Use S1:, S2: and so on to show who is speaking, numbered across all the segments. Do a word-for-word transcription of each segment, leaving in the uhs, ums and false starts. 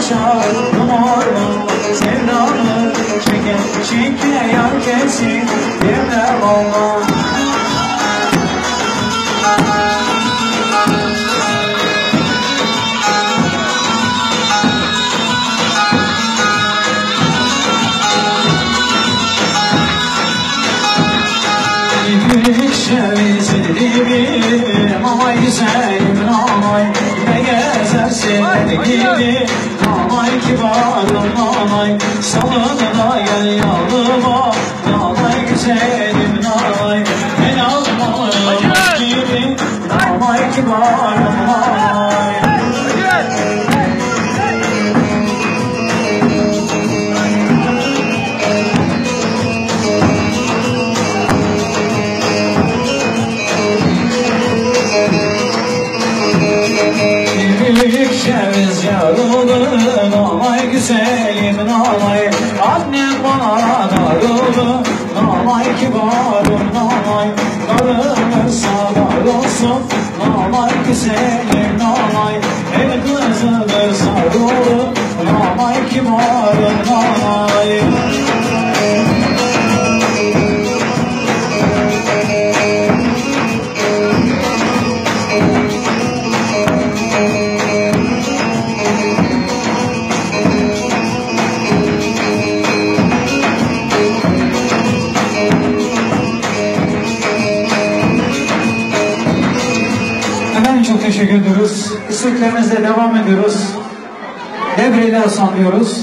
S1: yaşadım orman sevdanı çeke çeke yar kesin demem olmam. Sevdim ama güzelim namay ne gezersin gibi namay kibarım namay salınına gel yavruma namay güzelim namay ben almalım gibi namay kibarım namay. Ceviz yarıldı namay güzelim namay annem bana darıldı namay kibarım namay darılırsa dar olsun namay güzelim namay el kızıdır sarılı namay kibarım namay. Çok teşekkür ediyoruz. İsteklerimizle devam ediyoruz. Devreyle sanıyoruz.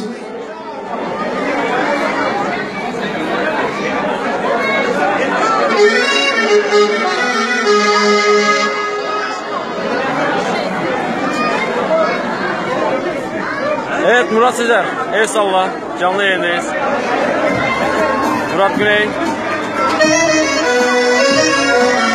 S2: Evet Murat Sezer, el salla, canlı yayındayız. Murat Güney.